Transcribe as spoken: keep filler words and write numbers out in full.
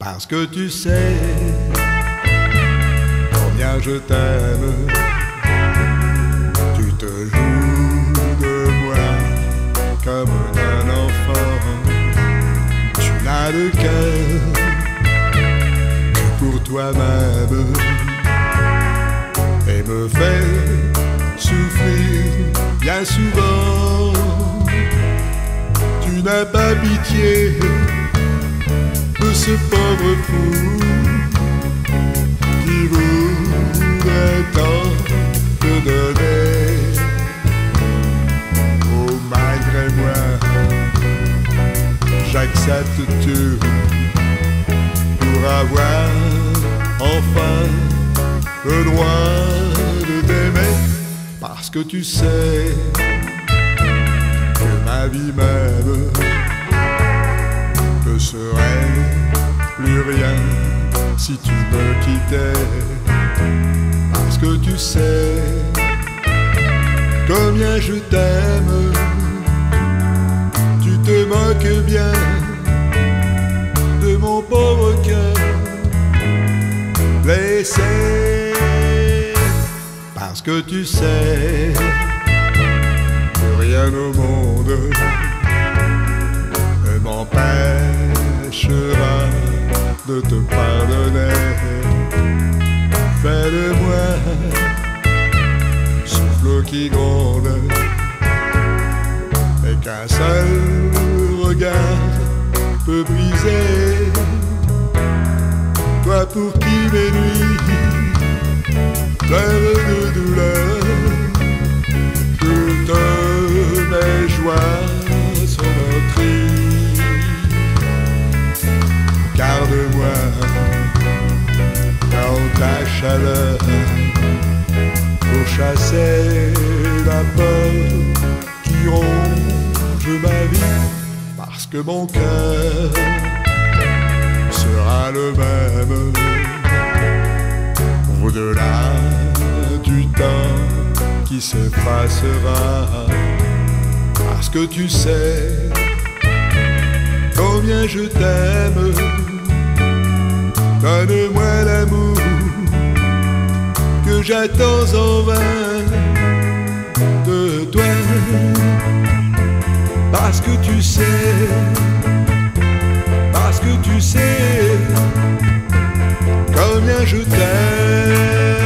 Parce que tu sais combien je t'aime. Tu te joues de moi comme un enfant. Tu n'as de cœur que pour toi-même et me fais souffrir bien souvent. Tu n'as pas pitié de ce pauvre fou qui voudrait tant te donner. Oh, malgré moi, j'accepte tout pour avoir enfin le droit de t'aimer. Parce que tu sais que ma vie même ne serait plus rien si tu me quittais. Parce que tu sais combien je t'aime. Tu te moques bien de mon pauvre cœur blessé. Parce que tu sais que rien au monde ne m'empêchera de te pardonner. Fais de moi souffle qui gronde et qu'un seul regard peut briser. Toi pour qui mes nuits pleurent de douleur, toutes mes joies sont meurtries. Garde-moi dans ta chaleur pour chasser la peur qui ronge ma vie. Parce que mon cœur sera le même au-delà du temps qui s'effacera. Parce que tu sais combien je t'aime. Donne-moi l'amour que j'attends en vain de toi. Parce que tu sais, parce que tu sais combien je t'aime.